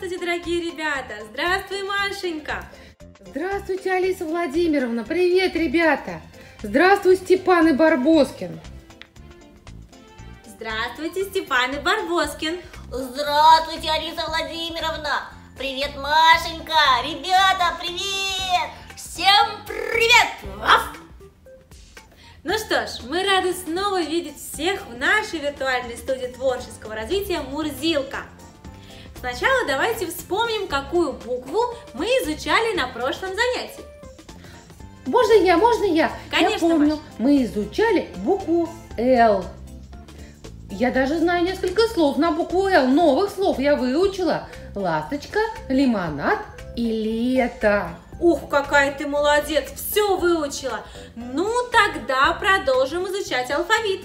Здравствуйте, дорогие ребята! Здравствуй, Машенька! Здравствуйте, Алиса Владимировна! Привет, ребята! Здравствуй, Степан и Барбоскин! Здравствуйте, Степан и Барбоскин! Здравствуйте, Алиса Владимировна! Привет, Машенька! Ребята, привет! Всем привет! Ваф! Ну что ж, мы рады снова видеть всех в нашей виртуальной студии творческого развития «Мурзилка». Сначала давайте вспомним, какую букву мы изучали на прошлом занятии. Можно я? Конечно, я помню, Маш. мы изучали букву «Л». Я даже знаю несколько слов на букву «Л». Новых слов я выучила. Ласточка, лимонад и лето. Ух, какая ты молодец, все выучила. Ну, тогда продолжим изучать алфавит.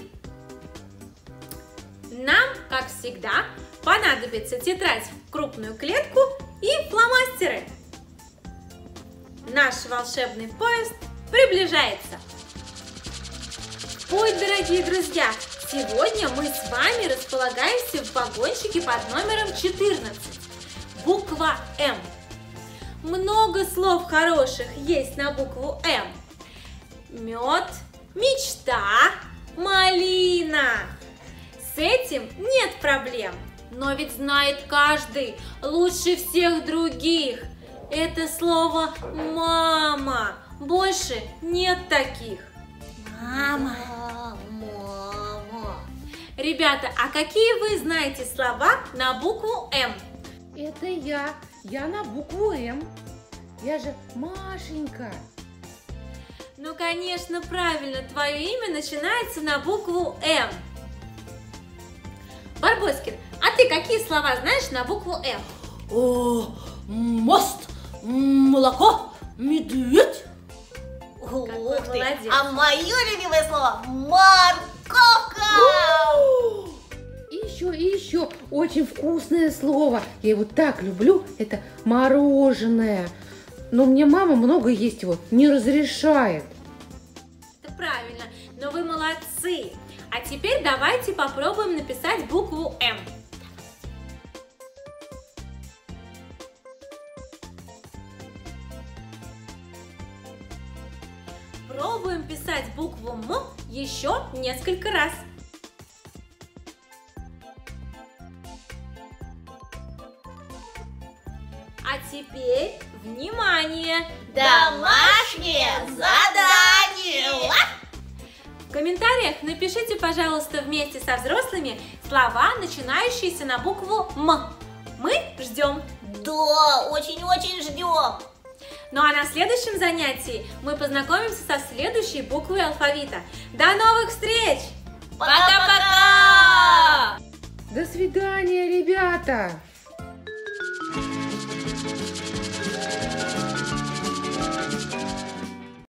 Нам, как всегда, понадобится тетрадь в крупную клетку и фломастеры. Наш волшебный поезд приближается. В путь, дорогие друзья! Сегодня мы с вами располагаемся в вагончике под номером 14. Буква М. Много слов хороших есть на букву М. Мед, мечта, малина. С этим нет проблем. Но ведь знает каждый лучше всех других. Это слово «мама». Больше нет таких. Мама. Ребята, а какие вы знаете слова на букву М? Это я. Я на букву «М». Я же Машенька. Ну, конечно, правильно. Твое имя начинается на букву М. Барбоскин, а ты какие слова знаешь на букву М? О, мост, молоко, медведь. Ух ты. Молодец. А мое любимое слово морковка. И еще очень вкусное слово. Я его так люблю. Это мороженое. Но мне мама много есть его не разрешает. Это правильно, но вы молодцы. А теперь давайте попробуем написать букву М. Пробуем писать букву М еще несколько раз. А теперь, внимание! Домашнее задание. В комментариях напишите, пожалуйста, вместе со взрослыми слова, начинающиеся на букву М. Мы ждем. Да, очень-очень ждем. Ну а на следующем занятии мы познакомимся со следующей буквой алфавита. До новых встреч! Пока-пока! До свидания, ребята!